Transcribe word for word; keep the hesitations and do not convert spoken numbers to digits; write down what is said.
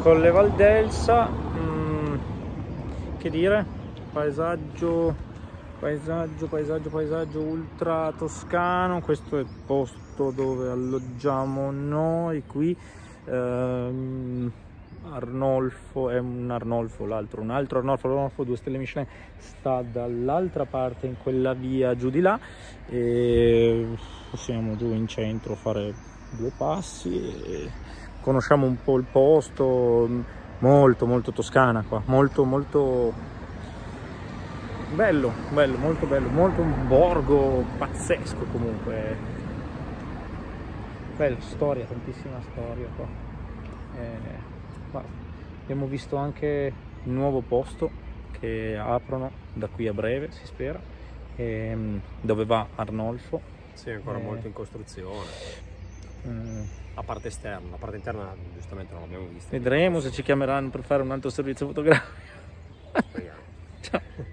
Colle Valdelsa, mm, che dire, paesaggio, paesaggio, paesaggio, paesaggio ultra toscano. Questo è il posto dove alloggiamo noi qui. ehm, Arnolfo è un Arnolfo, l'altro un altro Arnolfo, Arnolfo due stelle Michelin sta dall'altra parte, in quella via giù di là, e possiamo giù in centro fare due passi e conosciamo un po' il posto. Molto molto toscana qua, molto molto bello, bello, molto bello, molto un borgo pazzesco comunque, bello, storia, tantissima storia qua. Eh, abbiamo visto anche un nuovo posto che aprono da qui a breve, si spera, e, dove va Arnolfo. Sì, è ancora eh, molto in costruzione. mm, La parte esterna, la parte interna giustamente non l'abbiamo vista. vedremo se ci chiameranno per fare un altro servizio fotografico. Speriamo. Ciao.